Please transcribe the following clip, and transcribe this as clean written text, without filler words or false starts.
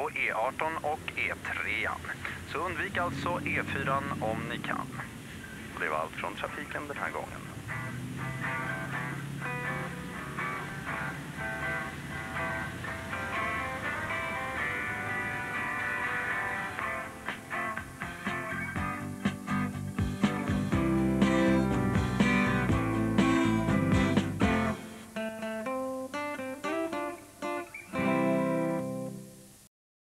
på E18 och E3. Så undvik alltså E4 om ni kan. Och det var allt från trafiken den här gången.